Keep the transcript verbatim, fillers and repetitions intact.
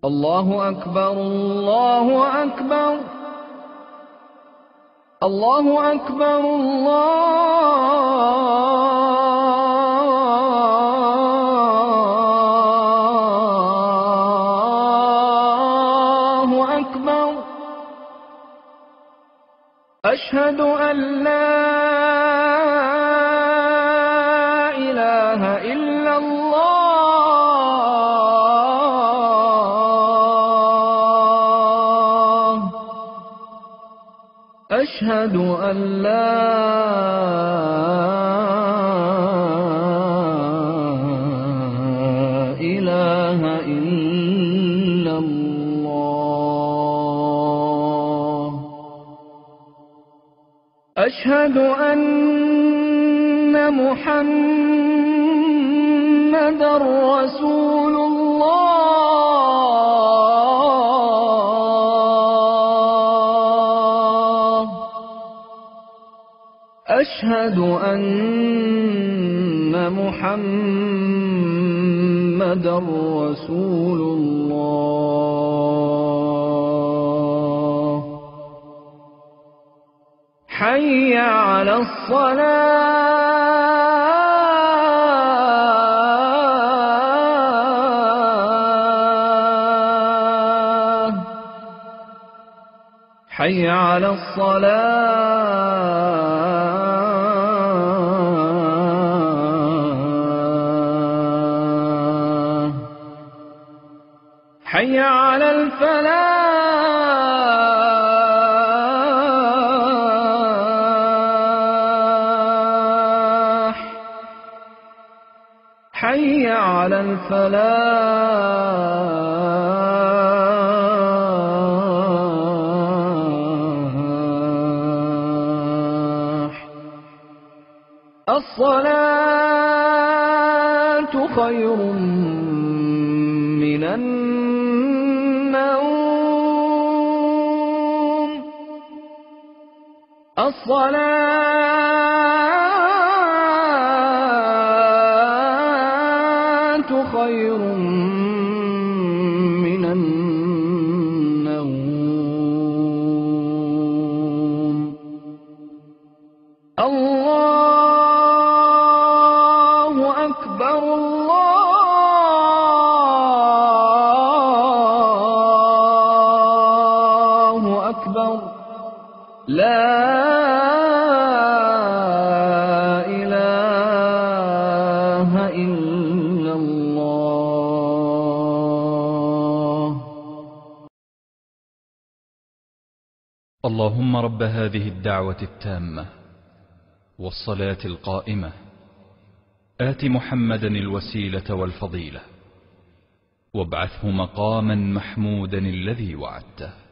الله أكبر الله أكبر الله أكبر الله أكبر. أشهد أن لا إله إلا الله. أشهد أن لا إله إلا الله. أشهد أن محمدًا رسول الله. أشهد أن محمدًا رسول الله. حي على الصلاة. حي على الصلاة. حي على الفلاح. حي على الفلاح. الصلاة خير من النوم. الصلاة خير من النوم. الله أكبر الله أكبر. لا إله إلا الله. اللهم رب هذه الدعوة التامة والصلاة القائمة آت محمدا الوسيلة والفضيلة وابعثه مقاما محمودا الذي وعدته.